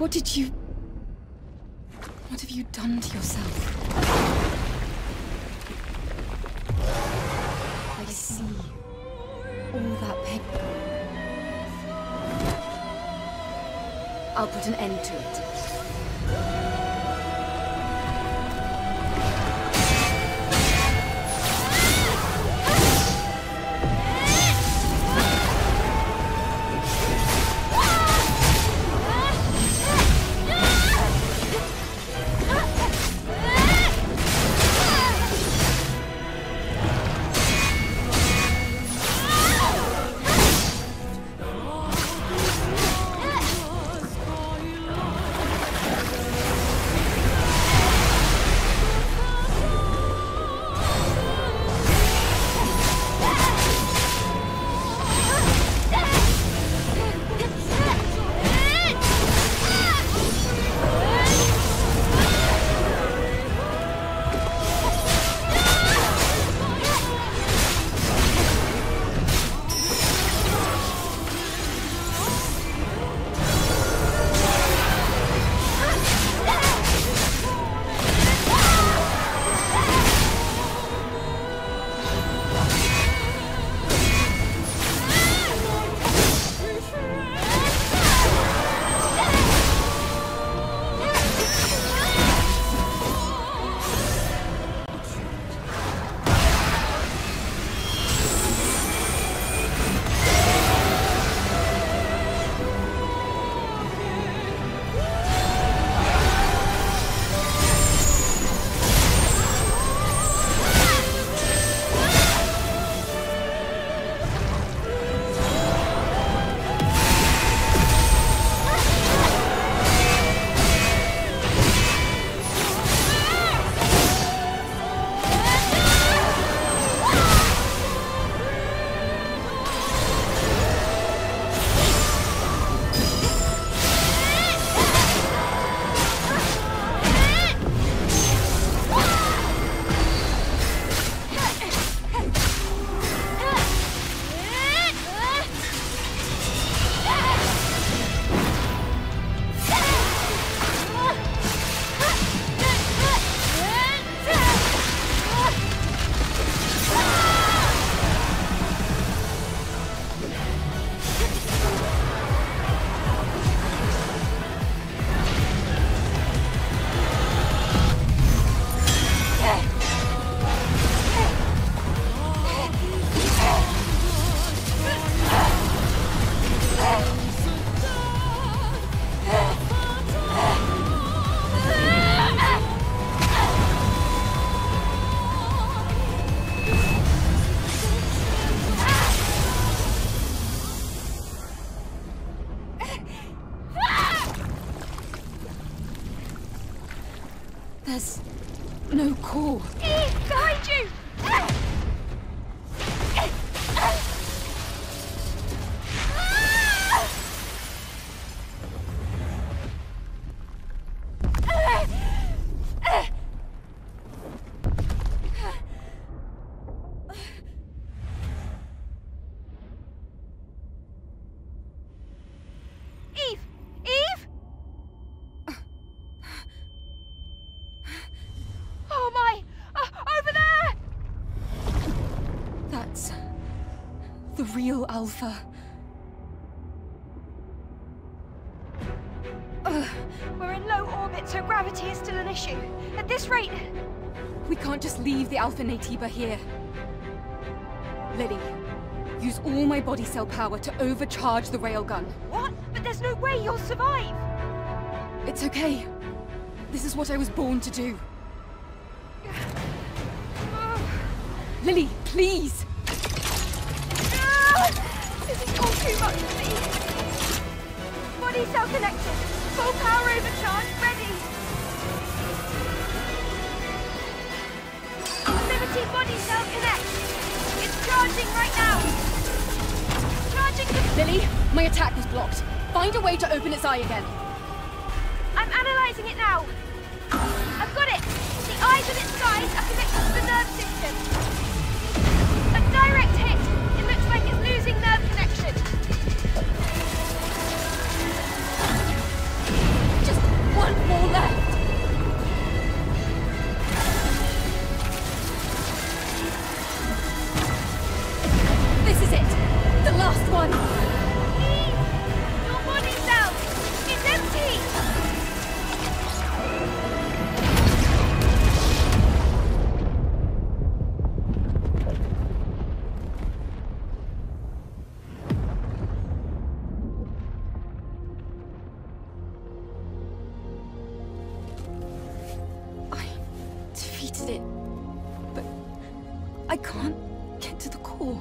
What have you done to yourself? I see all that pain. I'll put an end to it. There's no core. Eve, behind you! Eve! Eve! Oh my! Over there! That's the real Alpha. We're in low orbit, so gravity is still an issue. At this rate... We can't just leave the Alpha Naytiba here. Lily, use all my body cell power to overcharge the railgun. What? But there's no way you'll survive! It's okay. This is what I was born to do. Lily, please! This is all too much for me! Body cell connected! Full power overcharge ready! Liberty body cell connect! It's charging right now! Charging the... Lily, my attack was blocked. Find a way to open its eye again. I'm analysing it now! I've got it! The eyes of its sides are connected to the nerve system. A direct hit! It looks like it's losing nerve connection. wanted it, but I can't get to the core.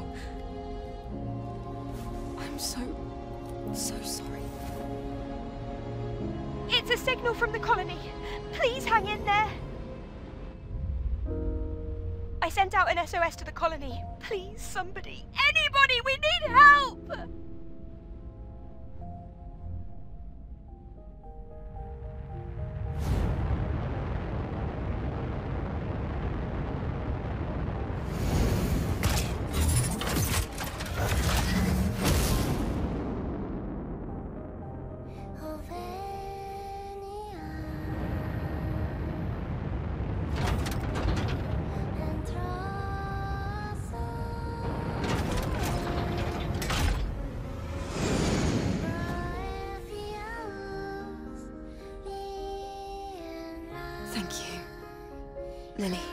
I'm so sorry. It's a signal from the colony. Please hang in there. I sent out an SOS to the colony. Please, somebody, anybody, we need help! Thank you, Lily.